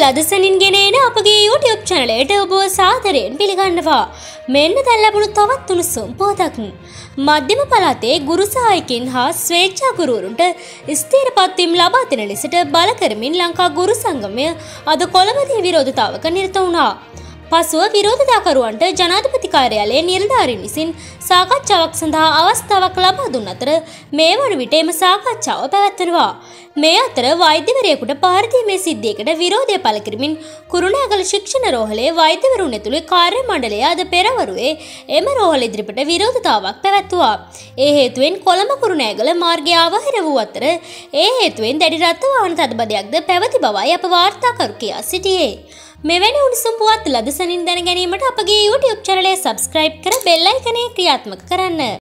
ලදසනින් ගෙන එන අපගේ YouTube channel එකට ඔබව සාදරයෙන් පිළිගන්නවා. මෙන්න දැන් ලැබුණු තවත් උණුසුම් පුවතක්. මධ්‍යම පළාතේ ගුරු සහායකින් හා ස්වේච්ඡා ගුරුවරුන්ට ස්ථිරපත් වීම ලබා දෙන ලෙසට බල කරමින් ලංකා ගුරු සංගමය අද කොළඹදී විරෝධතාවක නිරත වුණා. පසුව විරෝධතාකරුවන්ට ජනාධිපති කාර්යාලයේ නිලධාරීන් විසින් සාකච්ඡාවක් සඳහා අවස්ථාවක් ලබා දුන් අතර මේ වන විට එම සාකච්ඡාව පැවැත්වෙනවා. මේ අතර වෛද්‍යවරයෙකුට පහර දීමේ සිද්ධියකට විරෝධය පළ කරමින් කුරුණෑගල ශික්ෂණ රෝහලේ වෛද්‍යවරුන් ඇතුළු කාර්ය මණ්ඩලය අද පෙරවරුවේ එම රෝහල ඉදිරිපිට විරෝධතාවක් පැවැත්වුවා. ඒ හේතුවෙන් කොළඹ කුරුණෑගල මාර්ගය අවහිර වූ අතර ඒ හේතුවෙන් දැඩි රථ වාහන තදබදයක්ද පැවති බවයි අප වාර්තාකරු කියා සිටියේ. මෙවැනි උණුසුම් පුවත් ලදසනින් දැන ගැනීමට අපගේ YouTube channel එක subscribe කර bell icon එක ක්‍රියාත්මක කරන්න.